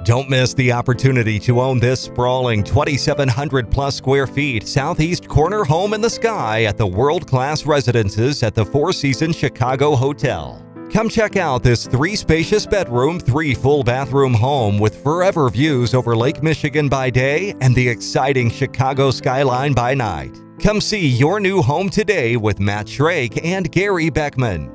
Don't miss the opportunity to own this sprawling 2,700 plus square feet southeast corner home in the sky at the world-class residences at the Four Seasons Chicago Hotel. Come check out this 3 spacious bedroom, 3 full bathroom home with forever views over Lake Michigan by day and the exciting Chicago skyline by night. Come see your new home today with Matt Shrake and Gary Beckman.